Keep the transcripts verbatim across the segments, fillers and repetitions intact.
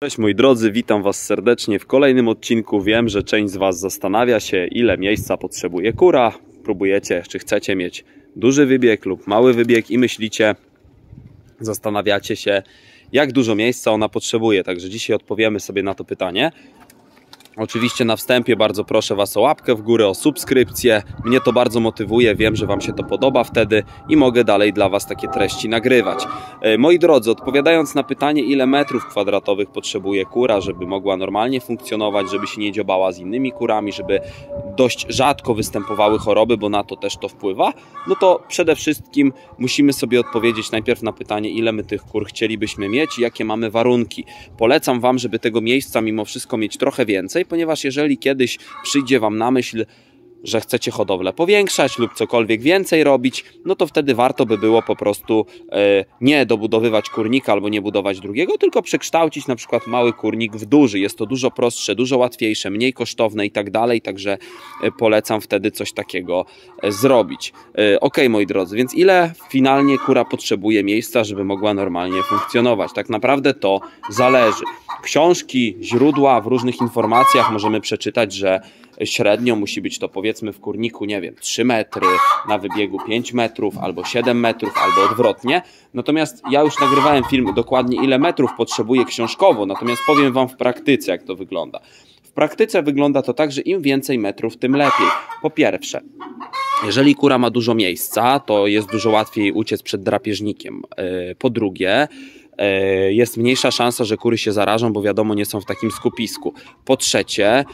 Cześć moi drodzy, witam Was serdecznie w kolejnym odcinku. Wiem, że część z Was zastanawia się, ile miejsca potrzebuje kura. Próbujecie, czy chcecie mieć duży wybieg lub mały wybieg i myślicie, zastanawiacie się, jak dużo miejsca ona potrzebuje. Także dzisiaj odpowiemy sobie na to pytanie. Oczywiście na wstępie bardzo proszę Was o łapkę w górę, o subskrypcję. Mnie to bardzo motywuje, wiem, że Wam się to podoba wtedy i mogę dalej dla Was takie treści nagrywać. Moi drodzy, odpowiadając na pytanie, ile metrów kwadratowych potrzebuje kura, żeby mogła normalnie funkcjonować, żeby się nie dziobała z innymi kurami, żeby dość rzadko występowały choroby, bo na to też to wpływa, no to przede wszystkim musimy sobie odpowiedzieć najpierw na pytanie, ile my tych kur chcielibyśmy mieć i jakie mamy warunki. Polecam Wam, żeby tego miejsca mimo wszystko mieć trochę więcej, ponieważ jeżeli kiedyś przyjdzie Wam na myśl, że chcecie hodowlę powiększać lub cokolwiek więcej robić, no to wtedy warto by było po prostu e, nie dobudowywać kurnika albo nie budować drugiego, tylko przekształcić na przykład mały kurnik w duży. Jest to dużo prostsze, dużo łatwiejsze, mniej kosztowne i tak dalej, także e, polecam wtedy coś takiego e, zrobić. E, ok, moi drodzy, więc ile finalnie kura potrzebuje miejsca, żeby mogła normalnie funkcjonować? Tak naprawdę to zależy. Książki, źródła w różnych informacjach możemy przeczytać, że średnio musi być to powiedzmy w kurniku, nie wiem, trzy metry, na wybiegu pięć metrów, albo siedem metrów, albo odwrotnie. Natomiast ja już nagrywałem film dokładnie ile metrów potrzebuje książkowo, natomiast powiem Wam w praktyce, jak to wygląda. W praktyce wygląda to tak, że im więcej metrów, tym lepiej. Po pierwsze, jeżeli kura ma dużo miejsca, to jest dużo łatwiej uciec przed drapieżnikiem. Po drugie, jest mniejsza szansa, że kury się zarażą, bo wiadomo, nie są w takim skupisku. Po trzecie,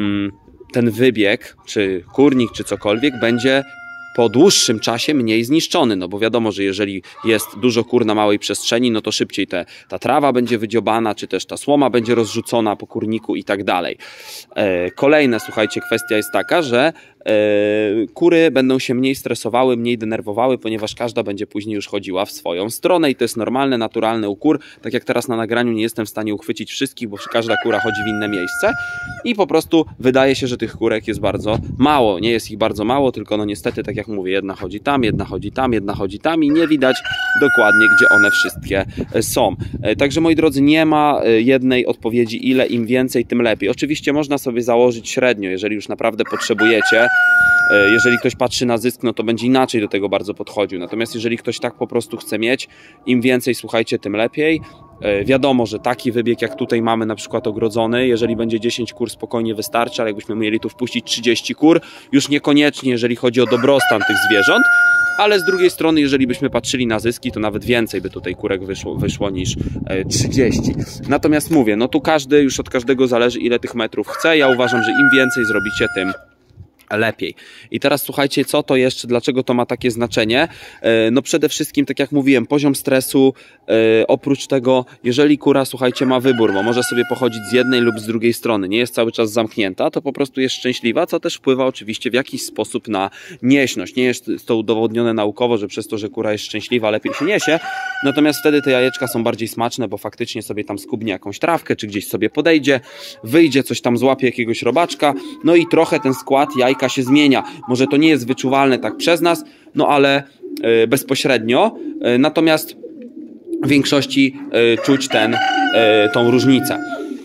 ten wybieg, czy kurnik, czy cokolwiek będzie po dłuższym czasie mniej zniszczony, no bo wiadomo, że jeżeli jest dużo kur na małej przestrzeni, no to szybciej te, ta trawa będzie wydziobana, czy też ta słoma będzie rozrzucona po kurniku i tak dalej. E, kolejna, słuchajcie, kwestia jest taka, że e, kury będą się mniej stresowały, mniej denerwowały, ponieważ każda będzie później już chodziła w swoją stronę i to jest normalne, naturalne u kur. Tak jak teraz na nagraniu nie jestem w stanie uchwycić wszystkich, bo każda kura chodzi w inne miejsce i po prostu wydaje się, że tych kurek jest bardzo mało. Nie jest ich bardzo mało, tylko no niestety, tak jak Jak mówię, jedna chodzi tam, jedna chodzi tam, jedna chodzi tam i nie widać dokładnie, gdzie one wszystkie są. Także moi drodzy, nie ma jednej odpowiedzi, ile im więcej, tym lepiej. Oczywiście można sobie założyć średnio, jeżeli już naprawdę potrzebujecie. Jeżeli ktoś patrzy na zysk, no to będzie inaczej do tego bardzo podchodził. Natomiast jeżeli ktoś tak po prostu chce mieć, im więcej, słuchajcie, tym lepiej. Wiadomo, że taki wybieg jak tutaj mamy na przykład ogrodzony, jeżeli będzie dziesięć kur spokojnie wystarczy, ale jakbyśmy mieli tu wpuścić trzydzieści kur, już niekoniecznie, jeżeli chodzi o dobrostan tych zwierząt, ale z drugiej strony, jeżeli byśmy patrzyli na zyski, to nawet więcej by tutaj kurek wyszło, wyszło niż trzydzieści. Natomiast mówię, no tu każdy, już od każdego zależy, ile tych metrów chce. Ja uważam, że im więcej zrobicie, tym lepiej. I teraz słuchajcie, co to jeszcze, dlaczego to ma takie znaczenie? No przede wszystkim, tak jak mówiłem, poziom stresu, oprócz tego, jeżeli kura, słuchajcie, ma wybór, bo może sobie pochodzić z jednej lub z drugiej strony, nie jest cały czas zamknięta, to po prostu jest szczęśliwa, co też wpływa oczywiście w jakiś sposób na nieśność. Nie jest to udowodnione naukowo, że przez to, że kura jest szczęśliwa, lepiej się niesie, natomiast wtedy te jajeczka są bardziej smaczne, bo faktycznie sobie tam skubnie jakąś trawkę, czy gdzieś sobie podejdzie, wyjdzie, coś tam złapie, jakiegoś robaczka, no i trochę ten skład jajka się zmienia. Może to nie jest wyczuwalne tak przez nas, no ale y, bezpośrednio, y, natomiast w większości y, czuć ten, y, tą różnicę.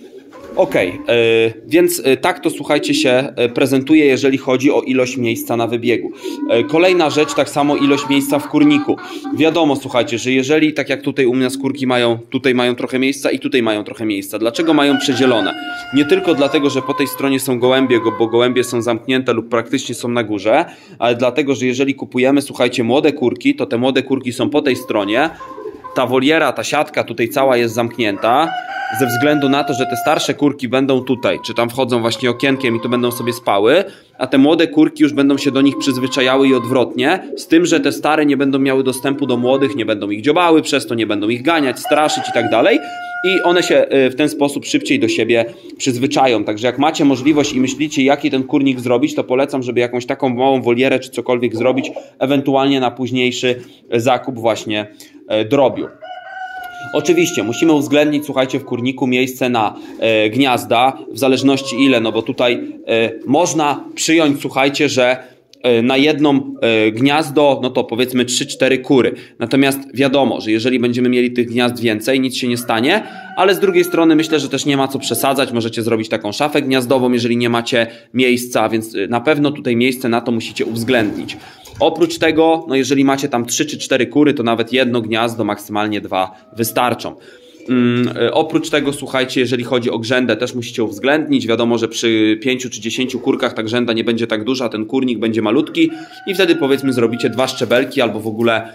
Ok, yy, więc yy, tak to słuchajcie się yy, prezentuje, jeżeli chodzi o ilość miejsca na wybiegu. Yy, kolejna rzecz, tak samo ilość miejsca w kurniku. Wiadomo, słuchajcie, że jeżeli, tak jak tutaj u mnie skórki mają, tutaj mają trochę miejsca i tutaj mają trochę miejsca. Dlaczego mają przedzielone? Nie tylko dlatego, że po tej stronie są gołębie, bo gołębie są zamknięte lub praktycznie są na górze, ale dlatego, że jeżeli kupujemy, słuchajcie, młode kurki, to te młode kurki są po tej stronie. Ta woliera, ta siatka tutaj cała jest zamknięta ze względu na to, że te starsze kurki będą tutaj, czy tam wchodzą właśnie okienkiem i tu będą sobie spały, a te młode kurki już będą się do nich przyzwyczajały i odwrotnie, z tym, że te stare nie będą miały dostępu do młodych, nie będą ich dziobały, przez to nie będą ich ganiać, straszyć i tak dalej. I one się w ten sposób szybciej do siebie przyzwyczają. Także jak macie możliwość i myślicie, jaki ten kurnik zrobić, to polecam, żeby jakąś taką małą wolierę czy cokolwiek zrobić, ewentualnie na późniejszy zakup właśnie drobiu. Oczywiście musimy uwzględnić, słuchajcie, w kurniku miejsce na e, gniazda, w zależności ile, no bo tutaj e, można przyjąć, słuchajcie, że na jedno gniazdo, no to powiedzmy trzy cztery kury. Natomiast wiadomo, że jeżeli będziemy mieli tych gniazd więcej, nic się nie stanie, ale z drugiej strony myślę, że też nie ma co przesadzać. Możecie zrobić taką szafę gniazdową, jeżeli nie macie miejsca, więc na pewno tutaj miejsce na to musicie uwzględnić. Oprócz tego, no jeżeli macie tam trzy czy cztery kury, to nawet jedno gniazdo, maksymalnie dwa wystarczą. Um, oprócz tego, słuchajcie, jeżeli chodzi o grzędę, też musicie uwzględnić. Wiadomo, że przy pięciu czy dziesięciu kurkach ta grzęda nie będzie tak duża, ten kurnik będzie malutki i wtedy powiedzmy zrobicie dwa szczebelki albo w ogóle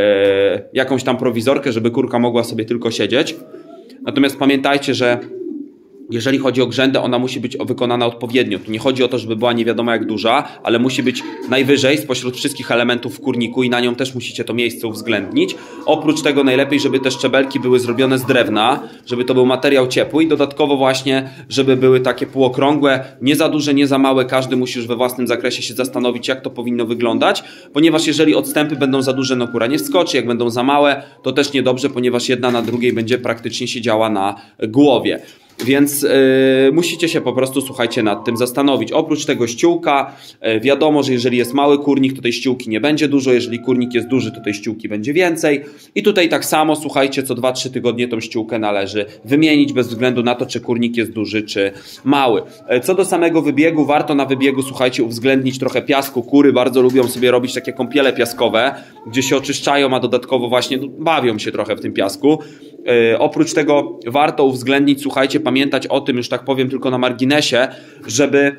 e, jakąś tam prowizorkę, żeby kurka mogła sobie tylko siedzieć. Natomiast pamiętajcie, że jeżeli chodzi o grzędę, ona musi być wykonana odpowiednio. Tu nie chodzi o to, żeby była nie wiadomo jak duża, ale musi być najwyżej spośród wszystkich elementów w kurniku i na nią też musicie to miejsce uwzględnić. Oprócz tego najlepiej, żeby te szczebelki były zrobione z drewna, żeby to był materiał ciepły i dodatkowo właśnie, żeby były takie półokrągłe, nie za duże, nie za małe. Każdy musi już we własnym zakresie się zastanowić, jak to powinno wyglądać, ponieważ jeżeli odstępy będą za duże, no kura nie wskoczy, jak będą za małe, to też niedobrze, ponieważ jedna na drugiej będzie praktycznie siedziała na głowie. Więc yy, musicie się po prostu, słuchajcie, nad tym zastanowić. Oprócz tego ściółka, yy, wiadomo, że jeżeli jest mały kurnik, to tej ściółki nie będzie dużo. Jeżeli kurnik jest duży, to tej ściółki będzie więcej. I tutaj tak samo, słuchajcie, co dwa trzy tygodnie tą ściółkę należy wymienić, bez względu na to, czy kurnik jest duży, czy mały. Yy, co do samego wybiegu, warto na wybiegu, słuchajcie, uwzględnić trochę piasku. Kury bardzo lubią sobie robić takie kąpiele piaskowe, gdzie się oczyszczają, a dodatkowo właśnie no, bawią się trochę w tym piasku. Yy, oprócz tego warto uwzględnić, słuchajcie, pamiętać o tym, już tak powiem tylko na marginesie, żeby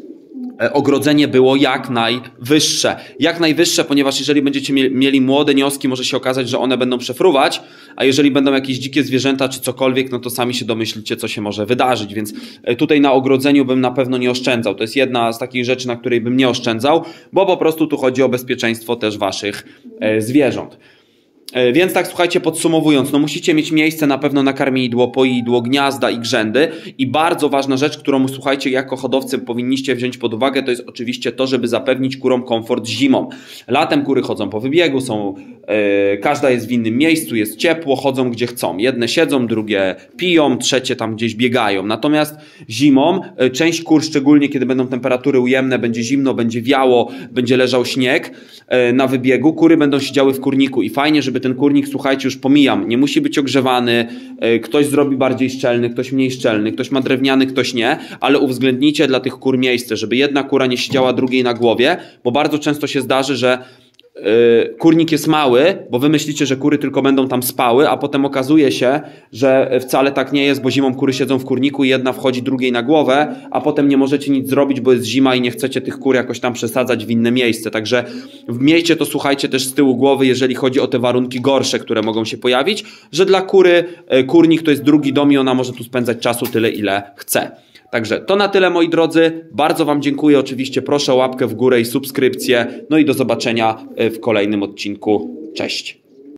ogrodzenie było jak najwyższe. Jak najwyższe, ponieważ jeżeli będziecie mieli młode nioski, może się okazać, że one będą przefruwać, a jeżeli będą jakieś dzikie zwierzęta czy cokolwiek, no to sami się domyślicie, co się może wydarzyć, więc tutaj na ogrodzeniu bym na pewno nie oszczędzał. To jest jedna z takich rzeczy, na której bym nie oszczędzał, bo po prostu tu chodzi o bezpieczeństwo też waszych zwierząt. Więc tak, słuchajcie, podsumowując, no musicie mieć miejsce na pewno na karmidło, poidło, gniazda i grzędy i bardzo ważna rzecz, którą, słuchajcie, jako hodowcy powinniście wziąć pod uwagę, to jest oczywiście to, żeby zapewnić kurom komfort zimą. Latem kury chodzą po wybiegu, są, yy, każda jest w innym miejscu, jest ciepło, chodzą gdzie chcą. Jedne siedzą, drugie piją, trzecie tam gdzieś biegają. Natomiast zimą yy, część kur, szczególnie kiedy będą temperatury ujemne, będzie zimno, będzie wiało, będzie leżał śnieg yy, na wybiegu, kury będą siedziały w kurniku i fajnie, żeby ten kurnik, słuchajcie, już pomijam, nie musi być ogrzewany, ktoś zrobi bardziej szczelny, ktoś mniej szczelny, ktoś ma drewniany, ktoś nie, ale uwzględnijcie dla tych kur miejsce, żeby jedna kura nie siedziała drugiej na głowie, bo bardzo często się zdarzy, że Yy, kurnik jest mały, bo wy myślicie, że kury tylko będą tam spały, a potem okazuje się, że wcale tak nie jest, bo zimą kury siedzą w kurniku i jedna wchodzi drugiej na głowę, a potem nie możecie nic zrobić, bo jest zima i nie chcecie tych kur jakoś tam przesadzać w inne miejsce. Także miejcie to, słuchajcie, też z tyłu głowy, jeżeli chodzi o te warunki gorsze, które mogą się pojawić, że dla kury yy, kurnik to jest drugi dom i ona może tu spędzać czasu tyle, ile chce. Także to na tyle, moi drodzy. Bardzo wam dziękuję. Oczywiście proszę o łapkę w górę i subskrypcję. No i do zobaczenia w kolejnym odcinku. Cześć.